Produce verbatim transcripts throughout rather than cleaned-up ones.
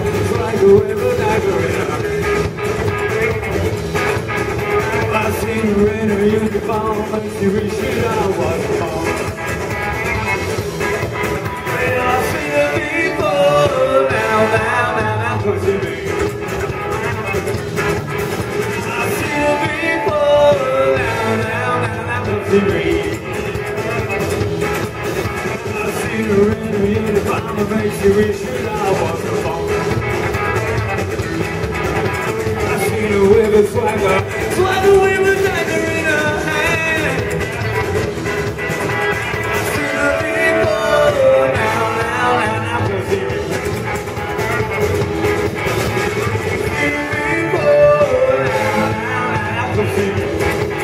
like a river Niagara. I seen her in her uniform, and she wished that I was born. And I see the people now, now, now, now, pushing me. I see the people now, now, now, now, pushing me. I seen her in her uniform, and she wished that I was born. I seen her with a swagger, swagger with a dagger in her hand. I seen the people now, now, now, now, pushing me. I see the people now, now, now, now, pushing me.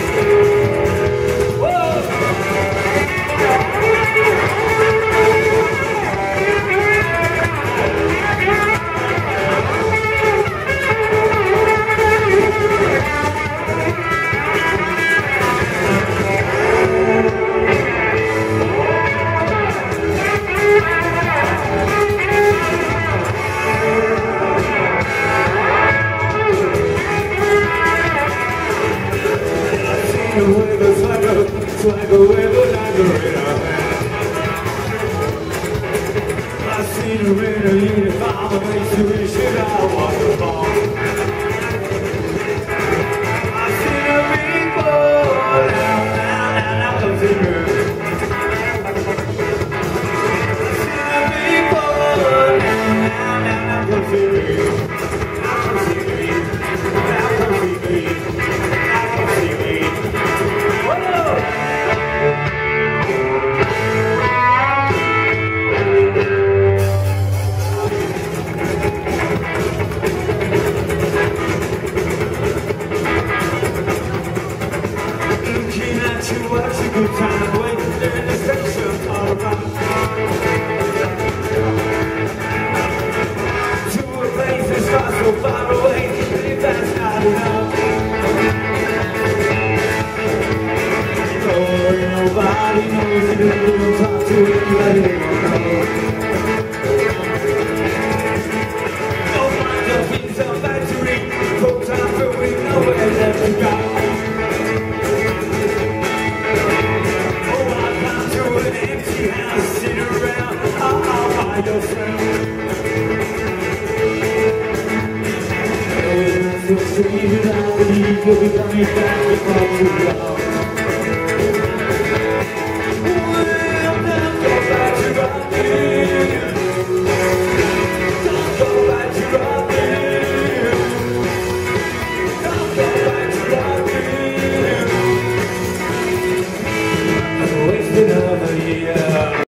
With a swagger, swagger with a dagger in her hand. I seen her in her uniform, and makes me wish that I was born. I seen her people now, now, now, now, pushing me. I seen her people now, now, now, pushing me. Now pushing me, now pushing me, now pushing me. Looking at you was a good time, waiting in the station all around. To a place that's far so far away, if that's not enough. Nobody knows you, don't talk to anybody they don't know. Don't wind up in some factory, full time going nowhere left to go. Oh, I found you in an empty house, sitting around all by yourself. Oh, it's so strange that I believe you'll be coming back before too long.